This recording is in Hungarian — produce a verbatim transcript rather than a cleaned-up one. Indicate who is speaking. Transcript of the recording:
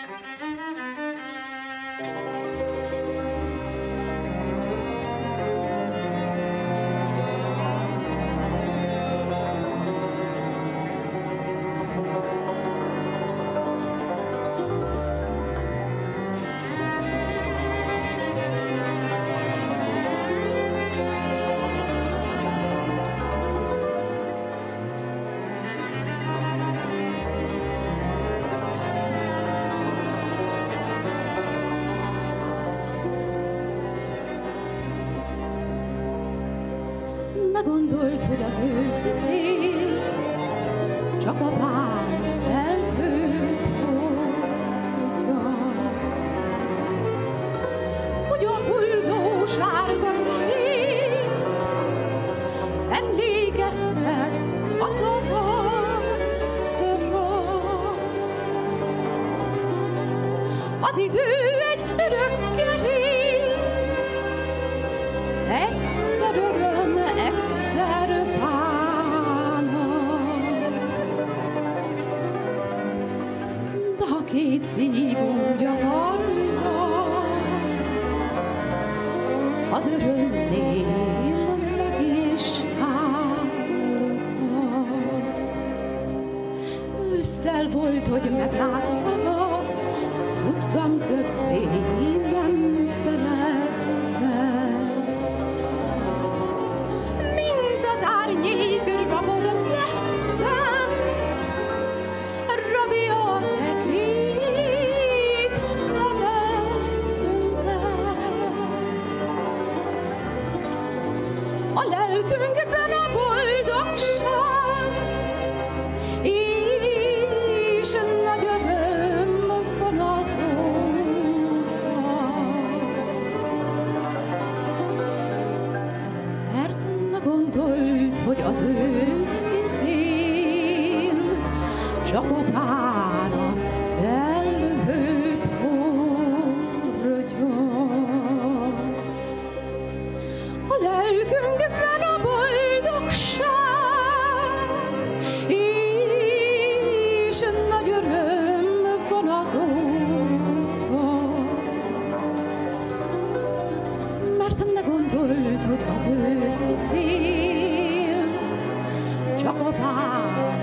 Speaker 1: Ne gondold, hogy az őszi szél csak a bánat felhőt hordja, hogy a hulló sárga remény emlékeztet a tavaszra. Az idő egy örök kerék, egyszer öröm, egyszer bánat. De ha két szív úgy akarja, az örömnél meg is állhat. Ősszel volt, hogy megláttalak, tudtam, többé nem feled meg. Mint az árnyék rabod lettem, rabja a te két szemedben. A lelkünkben a boldogság és nagy öröm van azóta. Mert ne gondold, hogy az őszi szél csak a bánat felhőt hordja. A lelkünkben a boldogság és nagy öröm van azóta. Mert ne gondold, hogy az őszi szél csak a bánat